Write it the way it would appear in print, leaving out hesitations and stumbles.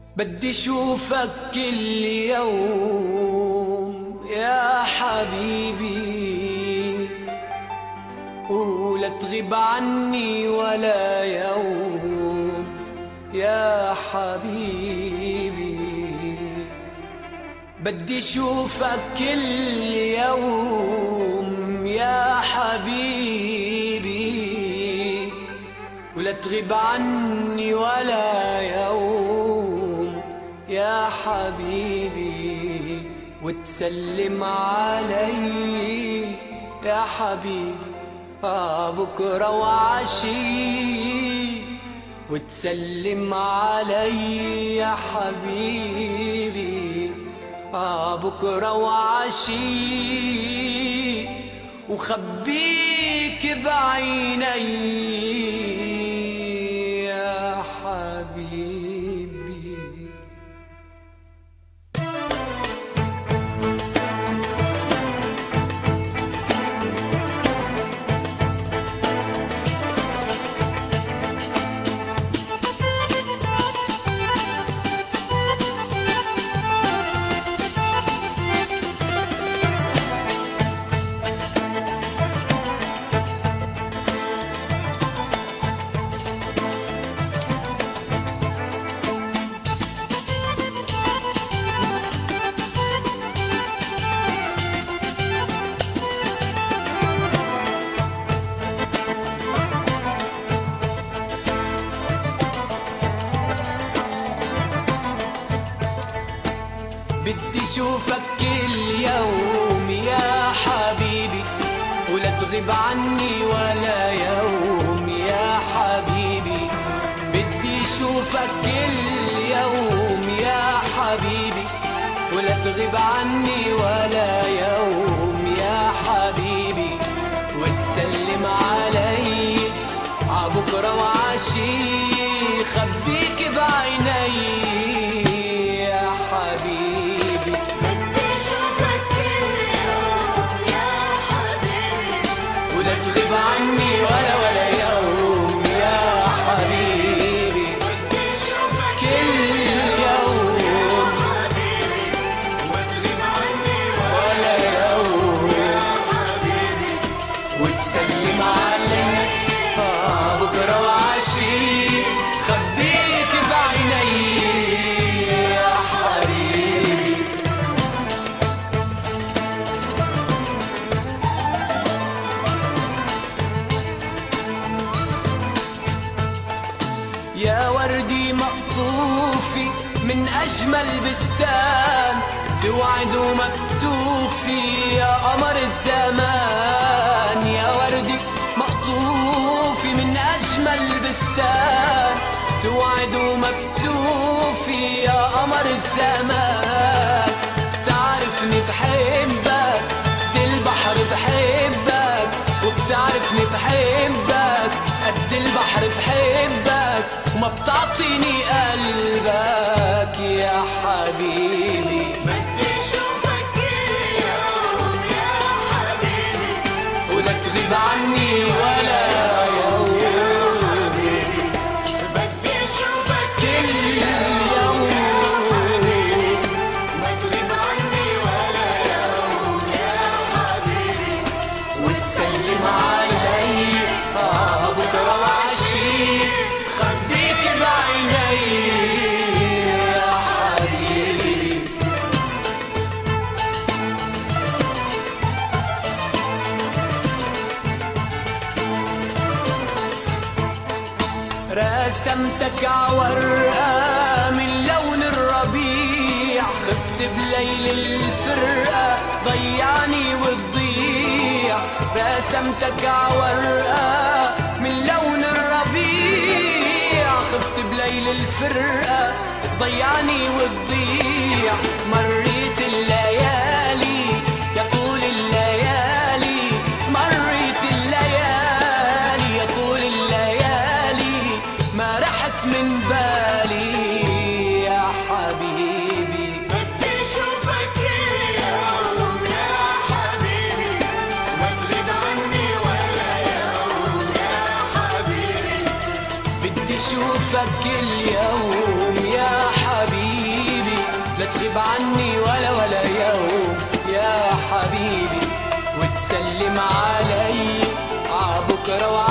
بدي اشوفك كل يوم يا حبيبي، ولا تغيب عني ولا يوم يا حبيبي. بدي اشوفك كل يوم يا حبيبي، ولا تغيب عني ولا يوم يا حبيبي، وتسلم علي يا حبيبي بكرة وعشي، وتسلم علي يا حبيبي بكرة وعشي، وخبيك بعيني يا حبيبي. بدي اشوفك كل يوم يا حبيبي، ولا تغيب عني ولا يوم يا حبيبي. بدي اشوفك كل يوم يا حبيبي، ولا تغيب عني ولا يوم يا حبيبي، وتسلم علي عبكرة وعشي، خبيك بعيني يا حبيبي. ولا تغيب عني ولا يوم يا حبيبي، كل يوم ولا يوم، وتسلم علي بكرة وعشي، خبيك بعيني يا حبيبي. يا وردي مقطوفي من أجمل بستان، توعد ومكتوفي يا قمر الزمان. يا وردي مقطوفي من أجمل بستان، توعد ومكتوفي يا قمر الزمان. تعرفني بحبك قد البحر بحبك، وبتعرفني بحبك قد البحر بحبك، وما بتعطيني قلبك يا حبيبي. بدي اشوفك كل يوم يا حبيبي، ولا تغيب عني ولا يوم، بدي اشوفك كل يوم ما تغيب عني ولا يوم يا حبيبي، وتسلم علي بكرة وعشي، خبيك بعيني يا حبيبي. رسمتك عورقة من لون الربيع، خفت بليل الفرقة ضيعني وتضيع. رسمتك عورقة من لون الربيع، خفت بليل الفرقة ضيعني وتضيع. مريت الليالي يا طول الليالي، مريت الليالي يا طول الليالي، ما رحت من بالي يا حبيبي. بدي اشوفك كل يوم يا حبيبي، ما تغيب عني ولا يوم يا حبيبي. بدي اشوفك كل يوم يا حبيبي، عني ولا يوم يا حبيبي، وتسلم علي عبكرة